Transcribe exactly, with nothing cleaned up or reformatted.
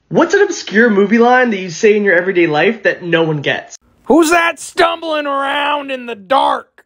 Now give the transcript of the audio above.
What's an obscure movie line that you say in your everyday life that no one gets? Who's that stumbling around in the dark?